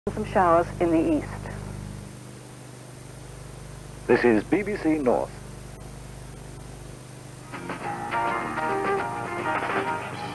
Some showers in the east. This is BBC North.